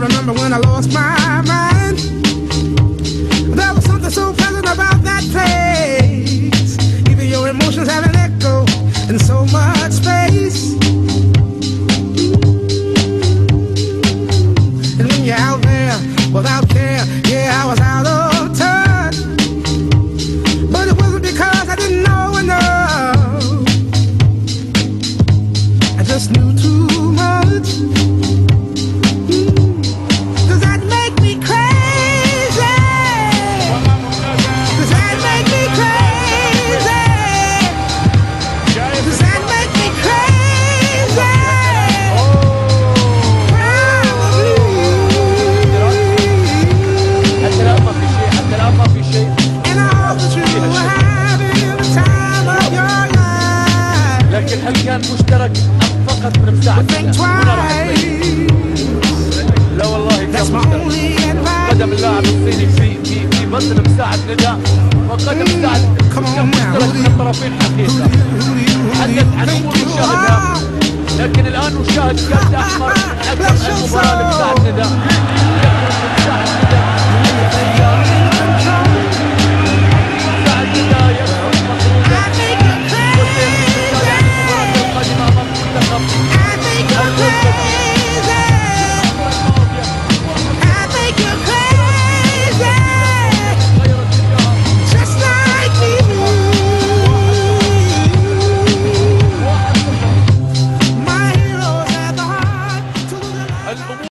remember when I lost my mind. There was something so pleasant about that place. Even your emotions have an echo in so much space. And when you're out there without care, yeah, I was out of touch. But it wasn't because I didn't know enough. I just knew too much. Does that make me crazy? Does that make me crazy? Does that make me crazy? And all that you were having the time of your life. لكن هل كان مشترك أم فقط من مساعدة؟ Think twice. لا والله كان That's my only مشترك. advice. قدم اللاعب الصيني في بطن مساعد نداء، وقدم مساعد كان مشترك من الطرفين حقيقة. تحدث عن أمور مشاهدها، لكن الآن نشاهد كارت أحمر من حكم المباراة لمساعد نداء. يخرج مساعد نداء